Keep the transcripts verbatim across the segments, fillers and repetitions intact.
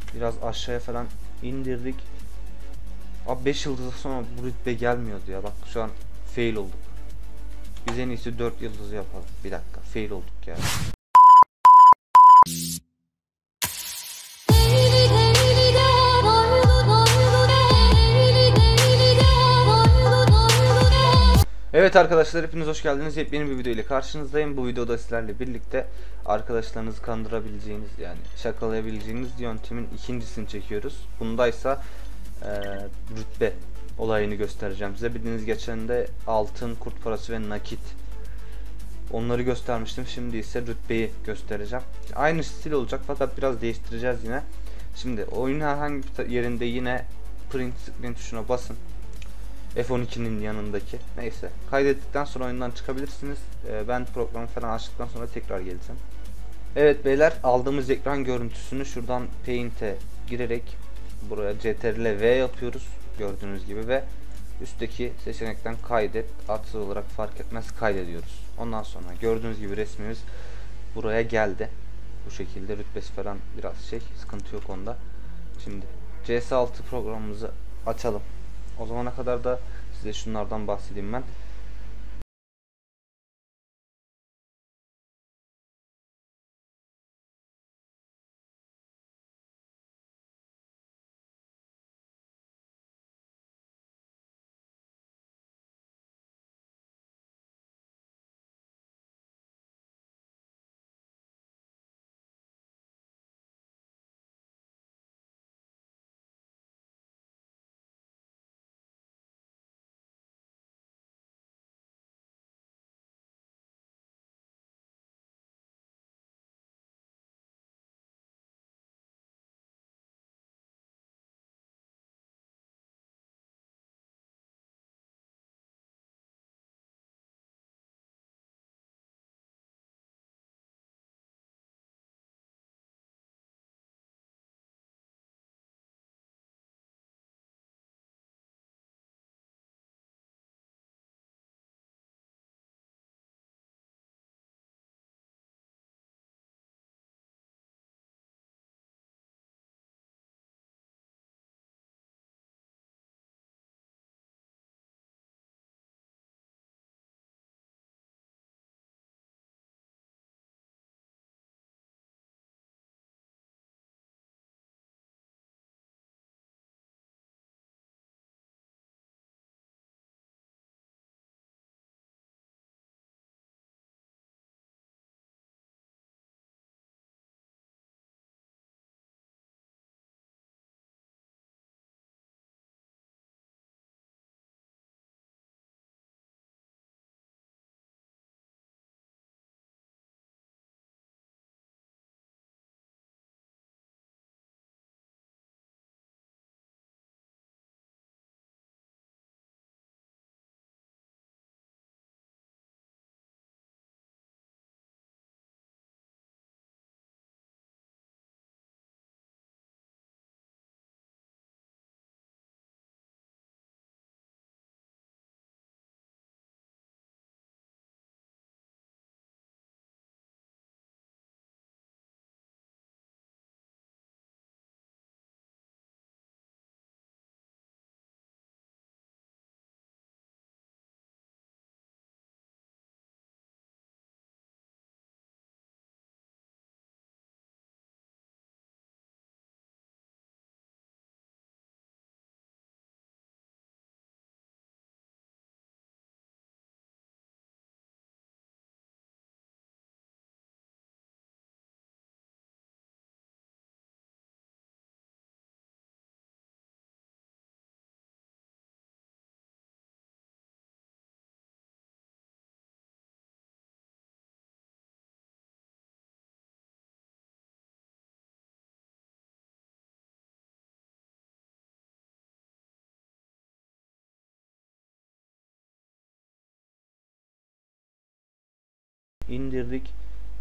Biraz aşağıya falan indirdik. Abi beş yıldız sonra bu rütbe gelmiyordu ya. Bak şu an fail olduk. Biz en iyisi dört yıldız yapalım. Bir dakika, fail olduk ya. Evet arkadaşlar, hepiniz hoş geldiniz. Yepyeni bir video ile karşınızdayım. Bu videoda sizlerle birlikte arkadaşlarınızı kandırabileceğiniz, yani şakalayabileceğiniz yöntemin ikincisini çekiyoruz. Bundaysa e, rütbe olayını göstereceğim size. Bildiğiniz geçen de altın, kurt parası ve nakit, onları göstermiştim. Şimdi ise rütbeyi göstereceğim. Aynı stil olacak fakat biraz değiştireceğiz yine. Şimdi oyunun herhangi bir yerinde yine print screen tuşuna basın. F on iki'nin yanındaki. Neyse. Kaydettikten sonra oyundan çıkabilirsiniz. Ee, ben programı falan açtıktan sonra tekrar geleceğim. Evet beyler, aldığımız ekran görüntüsünü şuradan Paint'e girerek buraya Ctrl V yapıyoruz. Gördüğünüz gibi ve üstteki seçenekten kaydet, adsız olarak fark etmez, kaydediyoruz. Ondan sonra gördüğünüz gibi resmimiz buraya geldi. Bu şekilde rütbesi falan biraz şey, sıkıntı yok onda. Şimdi C S altı programımızı açalım. O zamana kadar da size şunlardan bahsedeyim ben. İndirdik.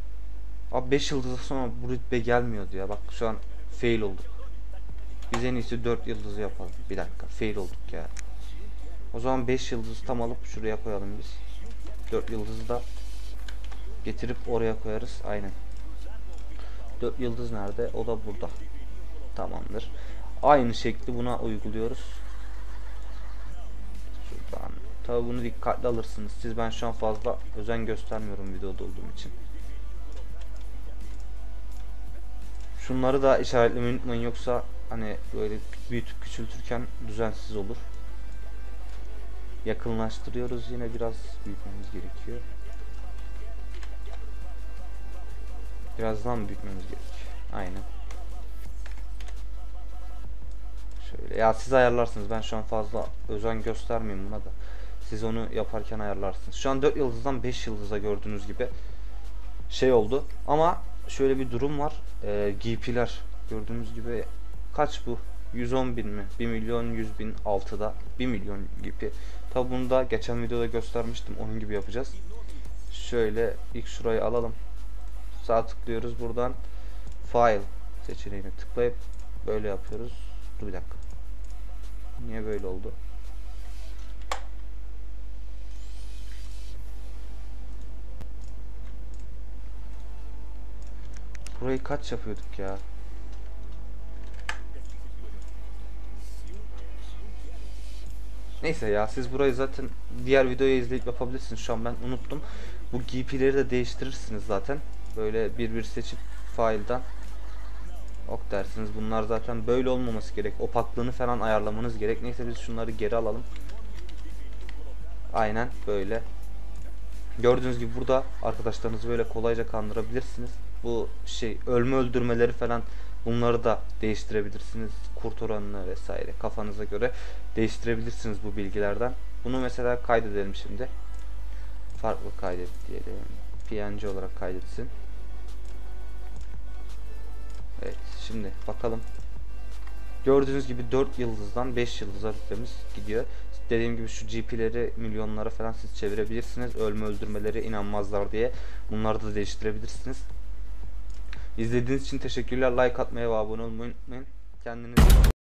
Abi beş yıldız sonra bu rütbe gelmiyordu ya. Bak şu an fail olduk. Biz en iyisi dört yıldız yapalım. Bir dakika, fail olduk ya. O zaman beş yıldız tam alıp şuraya koyalım biz. dört yıldızı da getirip oraya koyarız. Aynen. dört yıldız nerede? O da burada. Tamamdır. Aynı şekli buna uyguluyoruz. Şuradan. Tabi bunu dikkatli alırsınız. Siz, ben şu an fazla özen göstermiyorum videoda olduğum için. Şunları da işaretlemeyi unutmayın, yoksa hani böyle büyütüp küçültürken düzensiz olur. Yakınlaştırıyoruz, yine biraz büyütmemiz gerekiyor. Birazdan büyütmemiz gerekiyor. Aynen. Şöyle ya, siz ayarlarsınız, ben şu an fazla özen göstermeyeyim buna da. Siz onu yaparken ayarlarsınız. Şu an dört yıldızdan beş yıldıza gördüğünüz gibi şey oldu. Ama şöyle bir durum var. Ee, G P'ler gördüğünüz gibi kaç bu? yüz on bin mi? bir milyon yüz bin altıda bir milyon G P. Tabi bunu da geçen videoda göstermiştim. Onun gibi yapacağız. Şöyle ilk şurayı alalım. Sağ tıklıyoruz. Buradan File seçeneğine tıklayıp böyle yapıyoruz. Dur bir dakika. Niye böyle oldu? Burayı kaç yapıyorduk ya? Neyse ya, siz burayı zaten diğer videoyu izleyip yapabilirsiniz. Şu an ben unuttum. Bu G P'leri de değiştirirsiniz zaten. Böyle bir bir seçip file'dan ok dersiniz. Bunlar zaten böyle olmaması gerek. Opaklığını falan ayarlamanız gerek. Neyse biz şunları geri alalım. Aynen böyle. Gördüğünüz gibi burada arkadaşlarınızı böyle kolayca kandırabilirsiniz. Bu şey ölme öldürmeleri falan, bunları da değiştirebilirsiniz. Kurt oranını vesaire kafanıza göre değiştirebilirsiniz bu bilgilerden. Bunu mesela kaydedelim şimdi. Farklı kaydet diyelim. P N G olarak kaydetsin. Evet, şimdi bakalım. Gördüğünüz gibi dört yıldızdan beş yıldıza rütbemiz gidiyor. Dediğim gibi şu G P'leri milyonlara falan siz çevirebilirsiniz. Ölme öldürmeleri inanmazlar diye. Bunları da değiştirebilirsiniz. İzlediğiniz için teşekkürler. Like atmayı ve abone olmayı unutmayın. Kendinize